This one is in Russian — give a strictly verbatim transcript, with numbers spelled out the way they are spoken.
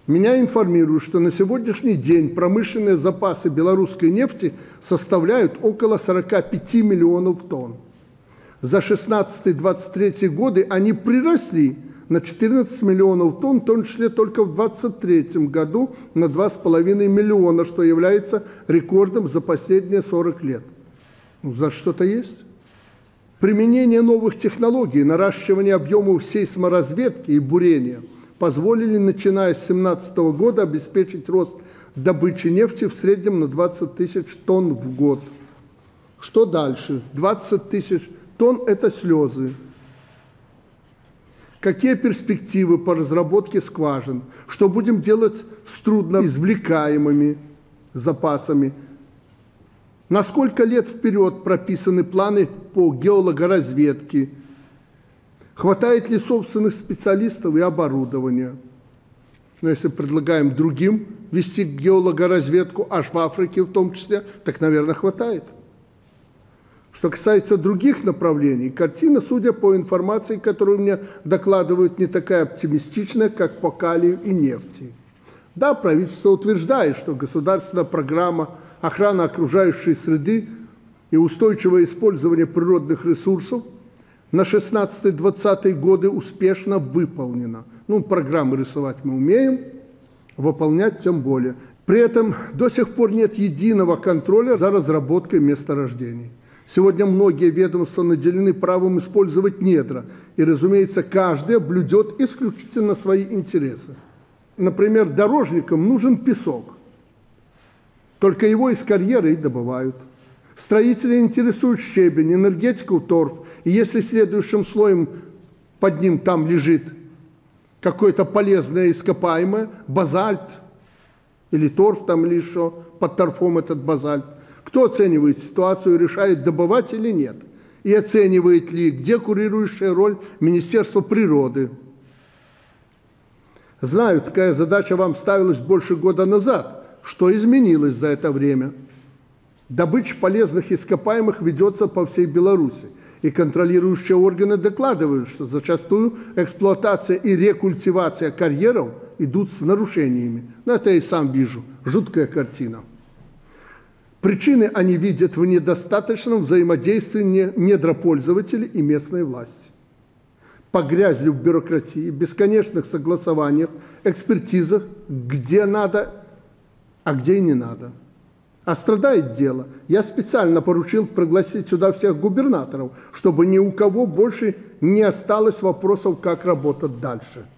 Меня информируют, что на сегодняшний день промышленные запасы белорусской нефти составляют около сорока пяти миллионов тонн. За шестнадцатый — двадцать третий годы они приросли на четырнадцать миллионов тонн, в том числе только в двадцать третьем году на два с половиной миллиона, что является рекордом за последние сорок лет. Ну, за что-то есть. Применение новых технологий, наращивание объемов сейсморазведки и бурения позволили, начиная с две тысячи семнадцатого года, обеспечить рост добычи нефти в среднем на двадцать тысяч тонн в год. Что дальше? двадцать тысяч тонн – это слезы. Какие перспективы по разработке скважин? Что будем делать с трудноизвлекаемыми запасами? На сколько лет вперед прописаны планы по геологоразведке? Хватает ли собственных специалистов и оборудования? Но если предлагаем другим вести геологоразведку, аж в Африке в том числе, так, наверное, хватает. Что касается других направлений, картина, судя по информации, которую мне докладывают, не такая оптимистичная, как по калию и нефти. Да, правительство утверждает, что государственная программа охраны окружающей среды и устойчивое использование природных ресурсов на шестнадцатый — двадцатый годы успешно выполнена. Ну, программы рисовать мы умеем, выполнять тем более. При этом до сих пор нет единого контроля за разработкой месторождений. Сегодня многие ведомства наделены правом использовать недра, и, разумеется, каждое блюдет исключительно свои интересы. Например, дорожникам нужен песок, только его из карьера и добывают. Строители интересуют щебень, энергетику торф, и если следующим слоем под ним там лежит какое-то полезное ископаемое, базальт или торф там или еще, под торфом этот базальт, кто оценивает ситуацию и решает, добывать или нет? И оценивает ли, где курирующая роль Министерства природы? Знаю, такая задача вам ставилась больше года назад. Что изменилось за это время? Добыча полезных ископаемых ведется по всей Беларуси. И контролирующие органы докладывают, что зачастую эксплуатация и рекультивация карьеров идут с нарушениями. Но это я и сам вижу. Жуткая картина. Причины они видят в недостаточном взаимодействии недропользователей и местной власти. Погрязли в бюрократии, бесконечных согласованиях, экспертизах, где надо, а где и не надо. А страдает дело. Я специально поручил пригласить сюда всех губернаторов, чтобы ни у кого больше не осталось вопросов, как работать дальше.